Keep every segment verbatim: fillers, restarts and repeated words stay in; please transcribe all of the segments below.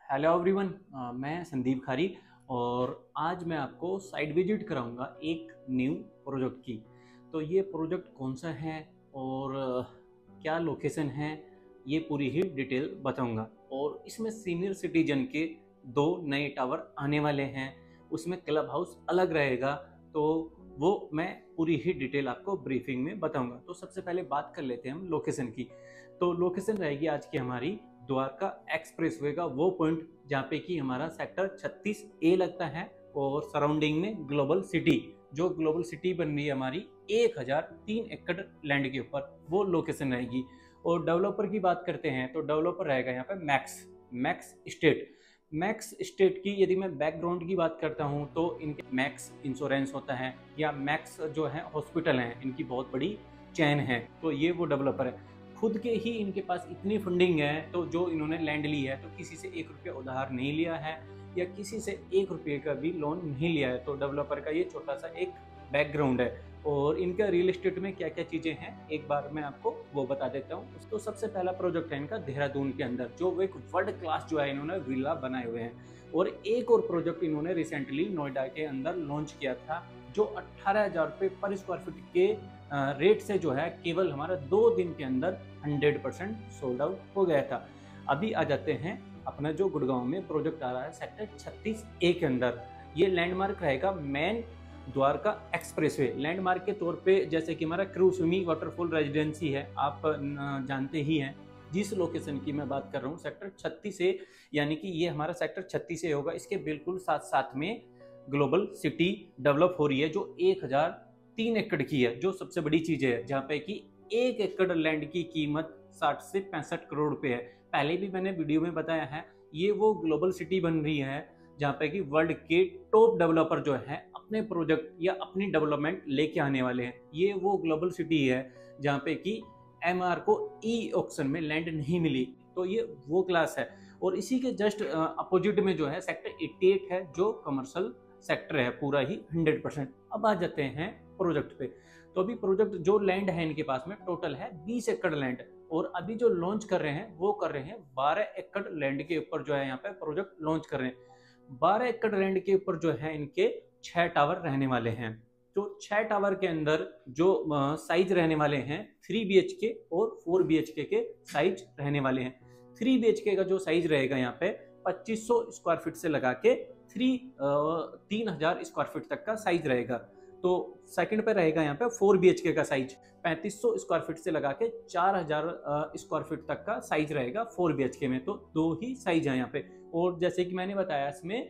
Hello everyone, अ, मैं संदीप खारी और आज मैं आपको साइट विजिट कराऊंगा एक न्यू प्रोजेक्ट की। तो ये प्रोजेक्ट कौन सा है और अ, क्या लोकेशन है, ये पूरी ही डिटेल बताऊंगा। और इसमें सीनियर सिटीजन के दो नए टावर आने वाले हैं, उसमें क्लब हाउस अलग रहेगा। तो वो मैं पूरी ही डिटेल आपको ब्रीफिंग में बताऊंगा। तो सबसे पहले बात कर लेते हैं हम लोकेशन की। तो लोकेशन रहेगी आज की हमारी द्वारका एक्सप्रेसवे का वो पॉइंट जहाँ पे कि हमारा सेक्टर छत्तीस ए लगता है और सराउंडिंग में ग्लोबल सिटी, जो ग्लोबल सिटी बन रही है हमारी एक हज़ार तीन एकड़ लैंड के ऊपर, वो लोकेशन रहेगी। और डेवलपर की बात करते हैं तो डेवलपर रहेगा यहाँ पे Max Max state Max state की यदि मैं बैकग्राउंड की बात करता हूँ तो इनके मैक्स इंश्योरेंस होता है या मैक्स जो है हॉस्पिटल हैं, इनकी बहुत बड़ी चैन है। तो ये वो डेवलपर है, खुद के ही इनके पास इतनी फंडिंग है तो जो इन्होंने लैंड ली है तो किसी से एक रुपया उधार नहीं लिया है या किसी से एक रुपये का भी लोन नहीं लिया है। तो डेवलपर का ये छोटा सा एक बैकग्राउंड है। और इनका रियल एस्टेट में क्या क्या चीज़ें हैं एक बार मैं आपको वो बता देता हूँ। तो सबसे पहला प्रोजेक्ट है इनका देहरादून के अंदर, जो वो एक वर्ल्ड क्लास जो है इन्होंने विला बनाए हुए हैं। और एक और प्रोजेक्ट इन्होंने रिसेंटली नोएडा के अंदर लॉन्च किया था, जो अट्ठारह हजार रुपये पर स्क्वायर फीट के रेट से जो है केवल हमारा दो दिन के अंदर हंड्रेड परसेंट सोल्ड आउट हो गया था। अभी आ जाते हैं अपना जो गुड़गांव में प्रोजेक्ट आ रहा है सेक्टर छत्तीस ए के अंदर। ये लैंडमार्क रहेगा मेन द्वारका एक्सप्रेसवे। लैंडमार्क के तौर पे जैसे कि हमारा क्रू स्विमी वाटरफॉल रेजिडेंसी है, आप जानते ही हैं। जिस लोकेशन की मैं बात कर रहा हूँ सेक्टर छत्तीस ए, यानी कि ये हमारा सेक्टर छत्तीस ए होगा। इसके बिल्कुल साथ साथ में ग्लोबल सिटी डेवलप हो रही है जो एक हज़ार तीन एकड़ की है, जो सबसे बड़ी चीज है, जहाँ पे कि एक एकड़ लैंड की कीमत साठ से पैंसठ करोड़ रुपए है। पहले भी मैंने वीडियो में बताया है, ये वो ग्लोबल सिटी बन रही है जहाँ पे कि वर्ल्ड के टॉप डेवलपर जो है अपने प्रोजेक्ट या अपनी डेवलपमेंट लेके आने वाले हैं। ये वो ग्लोबल सिटी है जहाँ पे कि एमआर को ई ऑक्शन में लैंड नहीं मिली। तो ये वो क्लास है। और इसी के जस्ट अपोजिट में जो है सेक्टर अट्ठासी है, जो कमर्शियल सेक्टर है पूरा ही हंड्रेड परसेंट। अब आ जाते हैं प्रोजेक्ट पे। तो अभी प्रोजेक्ट जो लैंड है इनके पास में टोटल है बीस एकड़ लैंड, और अभी जो लॉन्च कर रहे हैं वो कर रहे हैं बारह एकड़ लैंड के ऊपर जो है यहाँ पे प्रोजेक्ट लॉन्च कर रहे हैं। बारह एकड़ लैंड के ऊपर जो है इनके छह टावर रहने वाले हैं। तो छह टावर के अंदर जो साइज रहने वाले हैं थ्री बी एच के और फोर बी एच के के साइज रहने वाले हैं। थ्री बी एच के का जो साइज रहेगा यहाँ पे पच्चीस सौ स्क्वायर फीट से लगा के थ्री तीन हजार स्क्वायर फीट तक का साइज रहेगा। तो सेकंड पे रहेगा यहाँ पे फोर बी एच के का साइज पैंतीस सौ स्क्वायर फीट से लगा के चार हजार स्क्वायर फीट तक का साइज रहेगा फोर बी एच के में। तो दो ही साइज है यहाँ पे। और जैसे कि मैंने बताया इसमें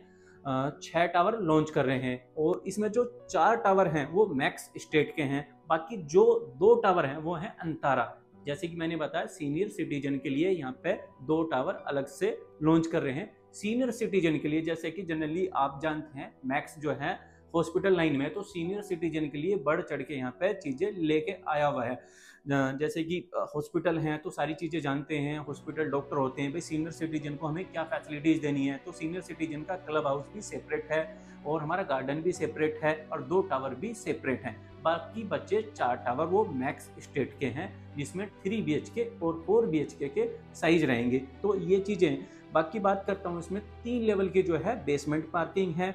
छह टावर लॉन्च कर रहे हैं, और इसमें जो चार टावर हैं वो मैक्स स्टेट के हैं, बाकी जो दो टावर हैं वो हैं अंतारा। जैसे कि मैंने बताया सीनियर सिटीजन के लिए यहाँ पे दो टावर अलग से लॉन्च कर रहे हैं। सीनियर सिटीजन के लिए जैसे कि जनरली आप जानते हैं मैक्स जो है हॉस्पिटल लाइन में, तो सीनियर सिटीजन के लिए बढ़ चढ़ के यहाँ पे चीज़ें लेके आया हुआ है। जैसे कि हॉस्पिटल हैं तो सारी चीज़ें जानते हैं, हॉस्पिटल डॉक्टर होते हैं, भाई सीनियर सिटीजन को हमें क्या फैसिलिटीज़ देनी है। तो सीनियर सिटीजन का क्लब हाउस भी सेपरेट है और हमारा गार्डन भी सेपरेट है और दो टावर भी सेपरेट हैं। बाकी बच्चे चार टावर वो मैक्स स्टेट के हैं, जिसमें थ्री बी एच के और फोर बी एच के के साइज रहेंगे। तो ये चीज़ें बाकी बात करता हूँ, इसमें तीन लेवल की जो है बेसमेंट पार्किंग है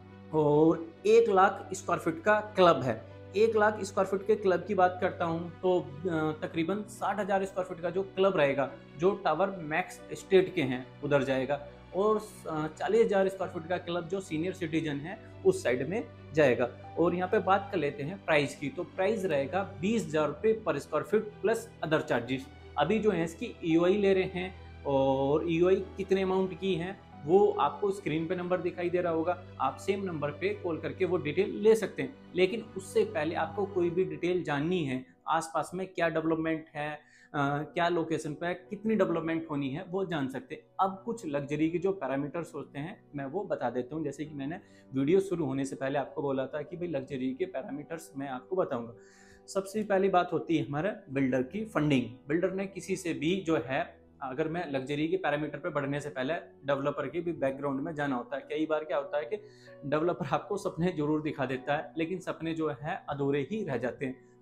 और एक लाख स्क्वायर फीट का क्लब है। एक लाख स्क्वायर फीट के क्लब की बात करता हूँ तो तकरीबन साठ हजार स्क्वायर फीट का जो क्लब रहेगा जो टावर मैक्स स्टेट के हैं उधर जाएगा, और चालीस हजार स्क्वायर फीट का क्लब जो सीनियर सिटीजन है उस साइड में जाएगा। और यहाँ पे बात कर लेते हैं प्राइस की। तो प्राइस रहेगा बीस हजार रुपये per square feet plus other charges. अभी जो है इसकी ई ओ आई ले रहे हैं, और ई ओ आई कितने अमाउंट की है वो आपको स्क्रीन पे नंबर दिखाई दे रहा होगा, आप सेम नंबर पे कॉल करके वो डिटेल ले सकते हैं। लेकिन उससे पहले आपको कोई भी डिटेल जाननी है, आसपास में क्या डेवलपमेंट है, आ, क्या लोकेशन पे कितनी डेवलपमेंट होनी है, वो जान सकते हैं। अब कुछ लग्जरी के जो पैरामीटर्स होते हैं मैं वो बता देता हूँ। जैसे कि मैंने वीडियो शुरू होने से पहले आपको बोला था कि भाई लग्जरी के पैरामीटर्स मैं आपको बताऊँगा। सबसे पहली बात होती है हमारे बिल्डर की फंडिंग। बिल्डर ने किसी से भी जो है, अगर मैं लग्जरी के पैरामीटर पे बढ़ने से पहले डेवलपर के भी बैकग्राउंड में जाना होता है। कई बार क्या होता है कि डेवलपर आपको सपने जरूर दिखा देता है लेकिन सपने जो है अधूरे ही रह जाते हैं।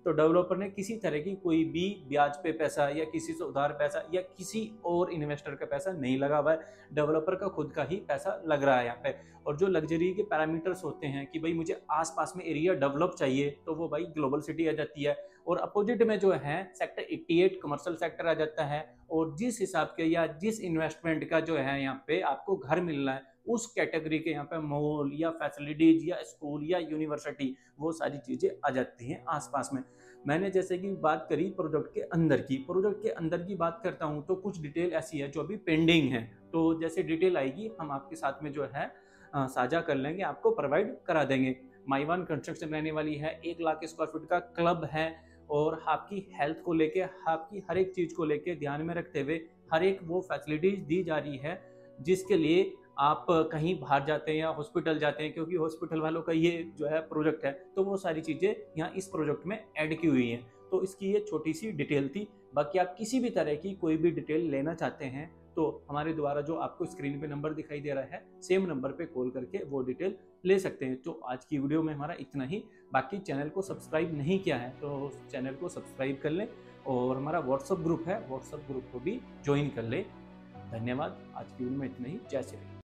तो डेवलपर ने किसी तरह की कोई भी ब्याज पे पैसा या किसी से उधार पैसा या किसी और इन्वेस्टर का पैसा नहीं लगा हुआ है, डेवलपर का खुद का ही पैसा लग रहा है यहाँ पे। और जो लग्जरी के पैरामीटर्स होते हैं कि भाई मुझे आसपास में एरिया डेवलप चाहिए, तो वो भाई ग्लोबल सिटी आ जाती है। और अपोजिट में जो है सेक्टर अट्ठासी कमर्शियल सेक्टर आ जाता है। और जिस हिसाब के या जिस इन्वेस्टमेंट का जो है यहाँ पे आपको घर मिलना है, उस कैटेगरी के यहाँ पे मॉल या फैसिलिटीज या स्कूल या यूनिवर्सिटी, वो सारी चीज़ें आ जाती हैं आसपास में। मैंने जैसे कि बात करी प्रोजेक्ट के अंदर की, प्रोजेक्ट के अंदर की बात करता हूँ तो कुछ डिटेल ऐसी है जो अभी पेंडिंग है। तो जैसे डिटेल आएगी हम आपके साथ में जो है साझा कर लेंगे, आपको प्रोवाइड करा देंगे। माईवान कंस्ट्रक्शन रहने वाली है, एक लाख स्क्वायर फीट का क्लब है और आपकी हेल्थ को लेके, आपकी हर एक चीज़ को लेके ध्यान में रखते हुए हर एक वो फैसिलिटीज दी जा रही है जिसके लिए आप कहीं बाहर जाते हैं या हॉस्पिटल जाते हैं, क्योंकि हॉस्पिटल वालों का ये जो है प्रोजेक्ट है, तो वो सारी चीज़ें यहाँ इस प्रोजेक्ट में ऐड की हुई हैं। तो इसकी ये छोटी सी डिटेल थी। बाकी आप किसी भी तरह की कोई भी डिटेल लेना चाहते हैं तो हमारे द्वारा जो आपको स्क्रीन पे नंबर दिखाई दे रहा है, सेम नंबर पे कॉल करके वो डिटेल ले सकते हैं। तो आज की वीडियो में हमारा इतना ही। बाकी चैनल को सब्सक्राइब नहीं किया है तो चैनल को सब्सक्राइब कर लें और हमारा व्हाट्सअप ग्रुप है, व्हाट्सअप ग्रुप को भी ज्वाइन कर लें। धन्यवाद। आज की वीडियो में इतना ही। जय श्री राम।